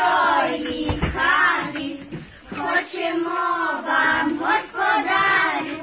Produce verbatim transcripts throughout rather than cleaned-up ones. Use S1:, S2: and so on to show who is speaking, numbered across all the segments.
S1: Тої хати хочемо вам, господарю,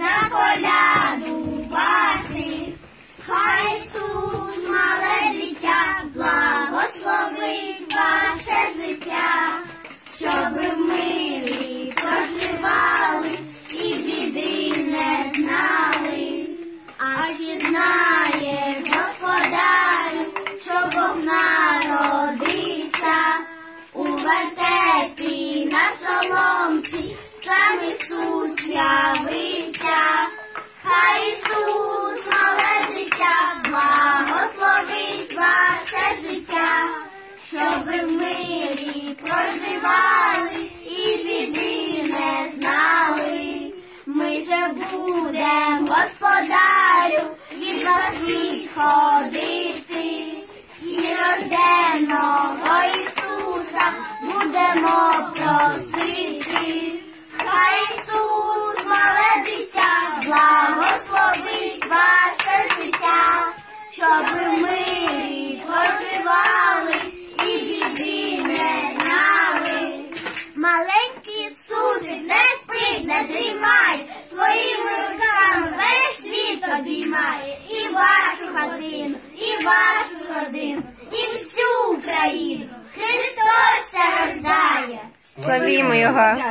S1: заколядувати. Хай Ісус, мале дитя, благословить ваше життя, щоб ви в мирі проживали і біди не знали. А чи знає господарю, що Бог народився у вертепі на соломці, сам Ісус явився? Хай Ісус, мале дитя, благословить ваше життя, щоб ви в мирі проживали і біди не знали. Ми же будем, господарю, від вас відходити, і рожденого Ісуса будемо просити. Хай Ісус, мале дитя, благословить ваше життя, щоб ви в мирі проживали і біди не знали. Маленький Ісусик не спить, не дрімає, своїми руками весь світ обіймає. І вашу хатину, і вашу родину, і всю Україну. Христос се рождає.
S2: Славімо Його!